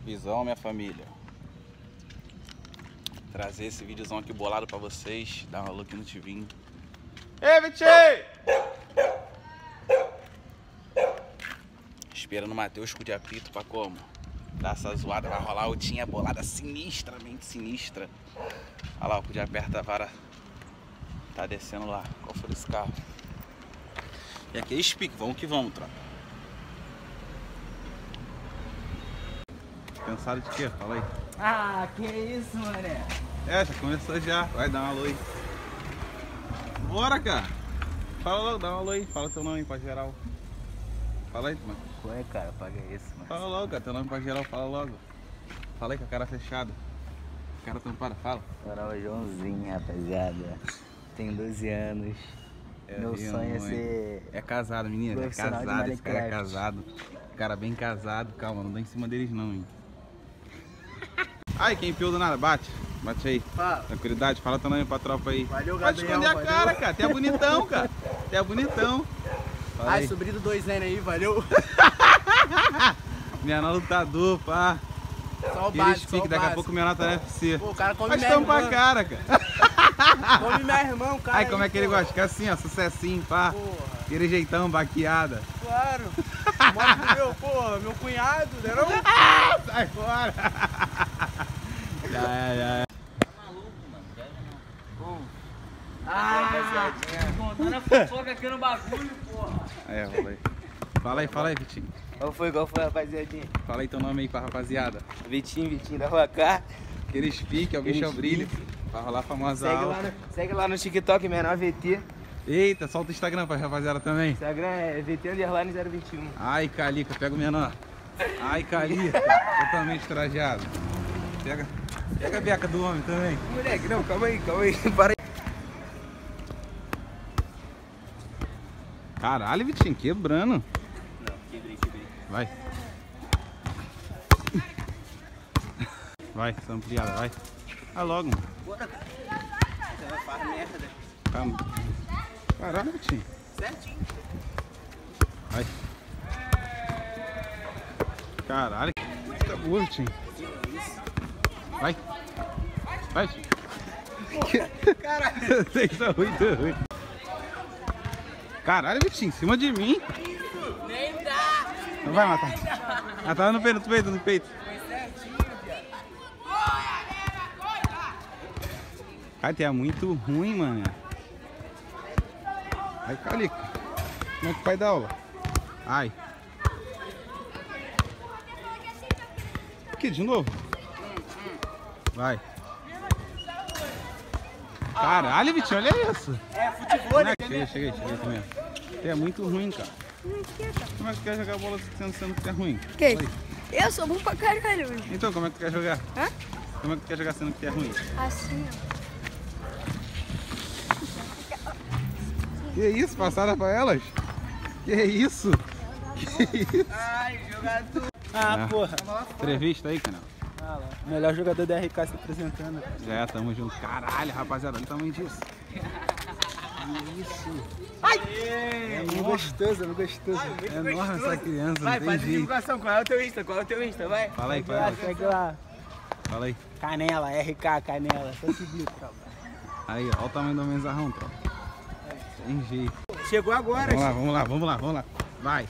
Visão, minha família. Trazer esse videozão aqui bolado pra vocês. Dar uma look no tivinho. Ei, Vitinho! Esperando o Matheus com o apito pra como? Dar essa zoada, vai rolar a outinha bolada sinistramente sinistra. Olha lá, o de aperta a vara. Tá descendo lá. Qual foi esse carro? E aqui é Speak, vamos que vamos, tropa. Cansado de quê? Fala aí. Ah, que isso, mané? É, já começou já. Vai dar uma alô aí. Bora, cara. Fala logo, dá uma alô aí. Fala teu nome pra geral. Fala aí, mano. Ué, cara, paga isso, mano. Fala logo, cara. Teu nome pra geral, fala logo. Fala aí com a cara fechada. Cara tampada, fala. Meu nome é Joãozinho, rapaziada. Tenho 12 anos. Meu sonho é ser... É casado, menina. É profissional de casado. Esse cara é Minecraft. casado. Cara bem casado. Calma, não dá em cima deles não, hein. Ai, quem piou do nada, bate. Bate aí. Fala. Tranquilidade, fala teu nome pra tropa aí. Valeu, Pode Gabriel. esconder a valeu. cara, cara. Até é bonitão, cara. Até é bonitão. Fala Ai, aí. sobrinho do 2N aí, valeu. Menor lutador, pá. Só o Aqueles básico, só o pique, daqui a básico. pouco o menor tá no UFC. Pô, o cara come Faz minha tampa a irmã. cara, cara. Come minha irmã, o cara. Ai, como aí, é que ele pô. gosta? Fica assim, ó, sucessinho, pá. Porra, Aquele jeitão, baqueada. claro. Mostra meu, porra, meu cunhado, né não? Sai fora. Já é. Ah, contando a fofoca aqui no bagulho, porra. É, fala aí, Vitinho. Qual foi, rapaziadinha? Fala aí teu nome aí pra rapaziada. Vitinho da Rua K. Aqueles pique, é o bicho é o brilho. Pra rolar a famosa aula. Segue lá no TikTok, menor VT. Eita, solta o Instagram pra rapaziada também. Instagram é VT_021. Ai, Calica, pega o menor. Ai, Calica, totalmente trajado. Pega a beca do homem também. Moleque, não, calma aí, para aí. Caralho, Vitinho, quebrando. Não, quebrei. Vai. Vai, essa ampliada, vai. Vai logo, mano. Bora, cara. Você faz merda. Calma. Caralho, Vitinho. Certinho. Vai. Caralho, que tá boa, Vitinho. Vai. Vai, Vitinho. Caralho. Vocês são muito ruim. Caralho, Vitinho, em cima de mim. Nem dá. Não vai matar. Ah, tá no peito. Foi certinho, viado. Cara, tu é muito ruim, mano. Aí, Calica. Como é que vai dar aula? Ai. Aqui, de novo. Vai. Caralho, Vitinho, olha isso. É futebol, né? Cheguei também. Tu é muito ruim, cara. Como é que tu quer jogar bola sendo que tu é ruim? Quem? Fala aí. Eu sou bom pra caralho, mano. Então, como é que tu quer jogar? Hã? Como é que tu quer jogar sendo que tu é ruim? Assim, Que isso? Passada pra elas? Que isso? Que isso? Ai, jogador. Ah, porra. Entrevista aí, canal. Melhor jogador da RK se apresentando. Já, tamo junto. Caralho, rapaziada, olha o tamanho disso. Isso. É muito gostoso. É enorme essa criança, Vai, não faz tem jeito. divulgação. Qual é o teu Insta? Vai. Fala aí, Segue lá. Fala aí. Canela, RK, Canela. Só seguir, tropa. Aí, ó, olha o tamanho do mensarrão, tropa. Tem jeito. Chegou agora. Vamos lá. Vai.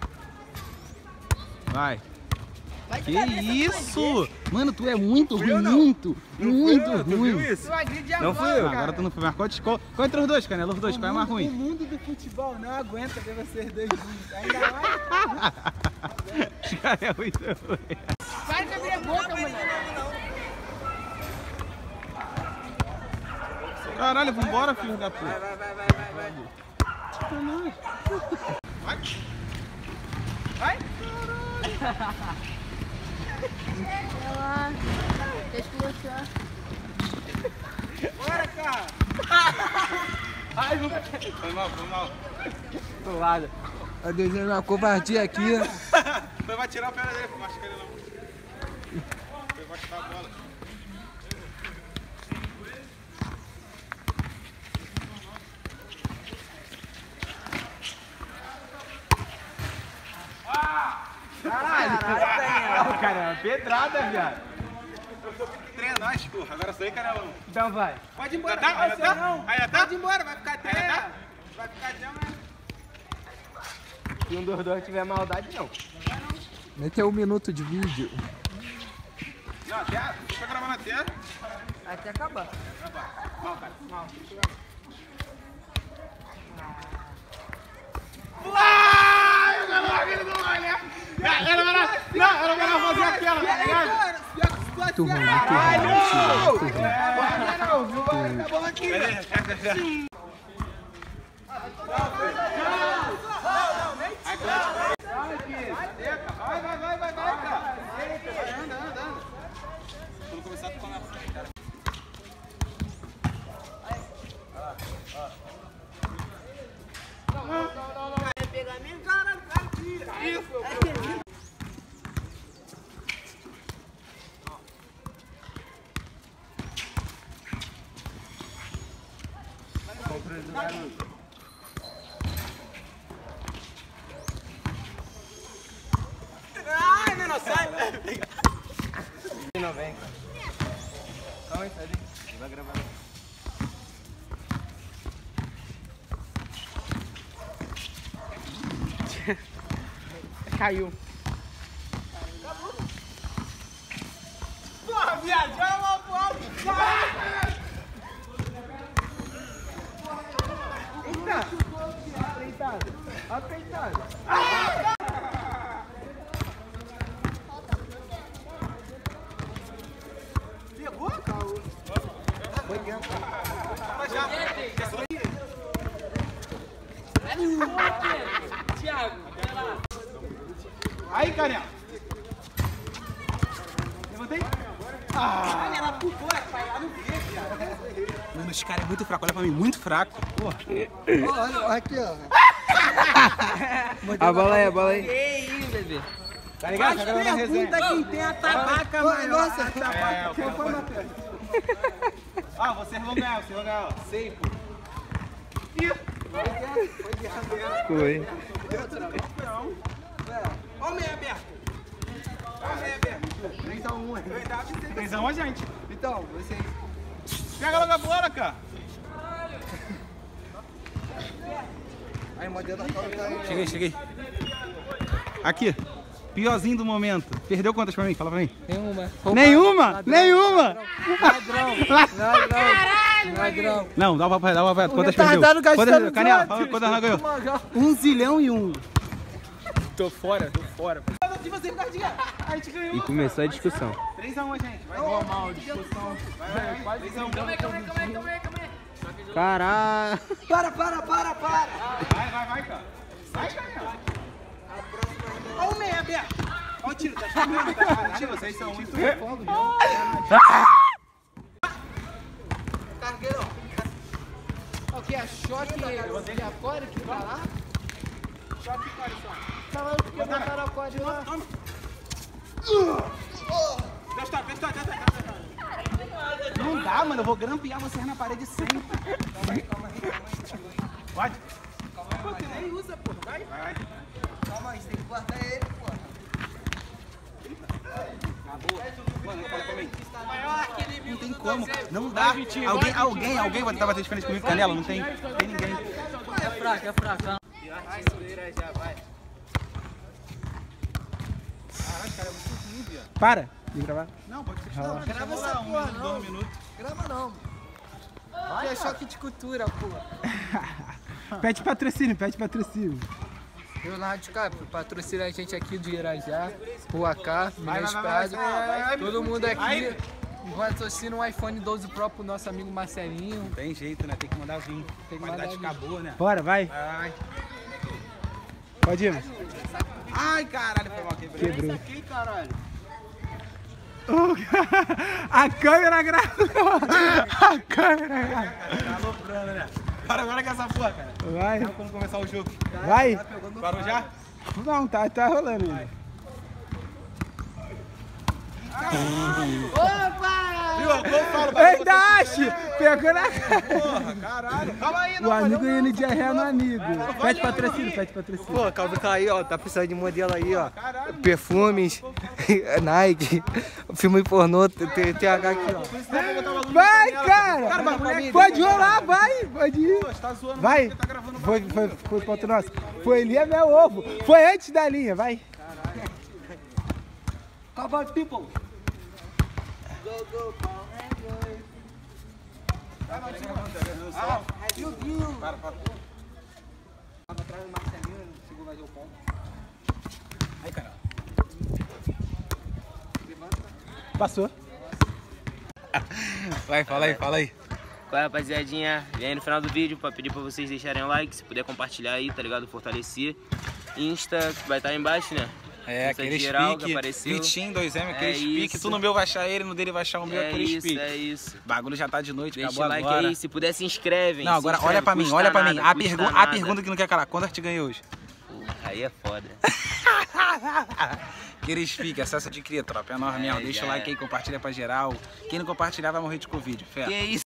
Que isso? Mano, tu é muito ruim, muito ruim. Isso? Não fui eu. Agora tu não foi mais. Qual entre os dois, Canela? Os dois, qual é mais O ruim? mundo do futebol não aguenta ver vocês dois juntos. Ainda mais. Esse cara é muito ruim. Para de abrir a boca, moleque. Caralho, vambora, filho da puta. Vai. Olha lá. Deixa eu mostrar. Bora, cara. Ai, não. Foi mal. Tô lado. Tá desenhando uma covardia aqui. Foi pra tirar a perna dele, foi machucar ele não. Foi pra chutar a bola. Caralho, Daniel. Caramba, pedrada, viado. Eu sou que treina nós, porra. Agora sou aí, Canelão. Então vai. Pode ir embora. Tá? Você não. Aí tá? Pode ir embora, vai ficar até... Tá? Vai ficar até, Se um dos dois tiver maldade, não. Vai ter 1 minuto de vídeo. Não, até. Deixa eu gravar na tela. Até acabar. Mal, cara. Mal. Ela vai fazer aquela, tá ligado? Muito ruim, Acabou aqui. Vai, cara. Anda. Quando começar a tocar na frente, cara. Vai pegar minha cara, tira. Isso, Ai, não sai. Não vem. Calma aí, sai daí. Vai gravar. Caiu. Porra, viajamos pro alto. Eita. Aceitado. Pegou, Caô? Foi dentro. Thiago, Aí, Canela. Levantei. ela pulou, pai, lá no vídeo. Mano, esse cara é muito fraco. Olha pra mim, muito fraco. Porra. Olha aqui, ó. A bola aí. Que isso, bebê? Tá ligado? Mas Tá gravando a resenha. pergunta quem tem a tabaca maior. Nossa, A tabaca quem foi, Matheus? Ah, vocês vão ganhar, ó. Sei, pô. Foi. Olha o meio aberto. Olha o meio aberto. 3x1, gente. Então, vocês... Pega logo a bola, cara. Aí, modelo da cola caiu. Cheguei. Aqui. Piorzinho do momento. Perdeu quantas pra mim? Fala pra mim. Nenhuma. Nenhuma? Ladrão. Não, dá uma papai. Quantas retardado perdeu? gastando Quantas, Canela, os outros. quantas ela ganhou? 1 zilhão e 1. Tô fora. De você, Cardinha. A gente ganhou. E começou a discussão. 3x1, gente. Vai. Normal, discussão. Vai. 3x1. Calma aí. Caralho. Para. Vai, cara. Vai, Canela. Olha o meio aberto. Olha o tiro, tá chegando, tá? Tira, vocês são muito. Cargueirão. O que é choque? De acorde que tá lá? Choque, Alisson. Tá lá porque botaram a corda lá. Testa. Não dá, mano. Eu vou grampear vocês na parede sempre. Calma aí. Pode? Pô, você nem usa, pô. Vai. Calma aí, você tem que guardar ele, pô. Mano, fala pra mim. Não tem como. Não dá. Alguém vai tentar bater de frente comigo, Canela? Não tem ninguém. É fraco. Vai, Suleira, já vai. Caralho, cara, é muito ruim, viado. Para. De gravar. Não, pode continuar. Grava essa porra, não. 2 minutos. Grava não. Que é choque de cultura, pô. Pede patrocínio. Leonardo Cap, patrocina a gente aqui do Irajá, Rua K, Minas Prado. Todo mundo aqui patrocina um iPhone 12 Pro pro nosso amigo Marcelinho. Não tem jeito, né? Tem que mandar vir. Tem que Qualidade mandar vir. acabou, né? Bora, vai. Ai. Pode ir. Ai, caralho, foi mal, quebrou. Quebrou. Aqui, caralho. A câmera grava. A câmera grava. Tá aloprando, né? Para agora com essa porra, cara. Vai. Quando começar o jogo. Vai. Parou já? Não, tá rolando ainda. Opa! Viu? Ainda acha? Pegou na cara. Porra, caralho. Calma aí, O amigo indo de ré no amigo. Pede patrocínio, pede patrocínio. Pô, Calvin Klein, ó, tá precisando de modelo aí, ó. Perfumes, Nike, filme pornô, TH aqui, ó. Vai, cara! Pode rolar, vai! Pode ir. Vai! Foi ponto nosso. Foi ali, é meu ovo. Foi antes da linha, vai! Cowboy people. Aí, cara. Passou. Vai, fala aí. Qual é, rapaziadinha? Vem aí no final do vídeo pra pedir pra vocês deixarem o like, se puder compartilhar aí, tá ligado? Fortalecer. Insta, que vai estar aí embaixo, né? É, Insta aqueles geral que pique, apareceu. Vitinho, 2M, aqueles É pique. isso. Tu no meu vai achar ele, no dele vai achar o meu, aqueles pique. É isso. O bagulho já tá de noite, Deixa acabou o like agora. aí, se puder se inscreve. Não, agora olha pra mim, olha pra mim. A pergunta que não quer calar, quanto a gente ganhou hoje? Aí é foda. Aqueles pique, acesso de cria, tropa. É nóis mesmo. Deixa o like aí, compartilha pra geral. Quem não compartilhar vai morrer de Covid, fé. Que isso?